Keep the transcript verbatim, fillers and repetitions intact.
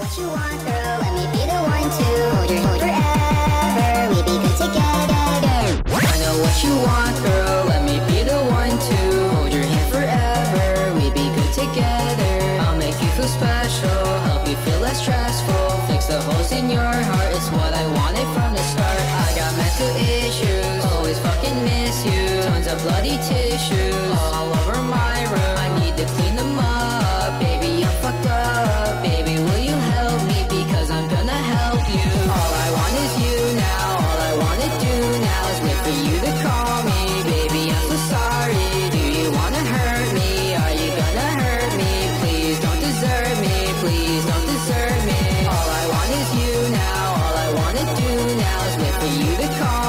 what you want, girl. Let me be the one to hold your hand forever. We be good together. I know what you want, girl. Let me be the one to hold your hand forever. We be good together. I'll make you feel special, help you feel less stressful. Fix the holes in your heart, it's what I wanted from the start. I got mental issues, always fucking miss you. Tons of bloody tissues all over my room. I need to clean them up, baby, I'm fucked up. Baby, will you help me, because I'm gonna help you. All I want is you now, all I wanna do now is wait for you to call me. Baby, I'm so sorry, do you wanna hurt me? Are you gonna hurt me? Please don't desert me, please don't desert me. All I want is you now, all I wanna do now is wait for you to call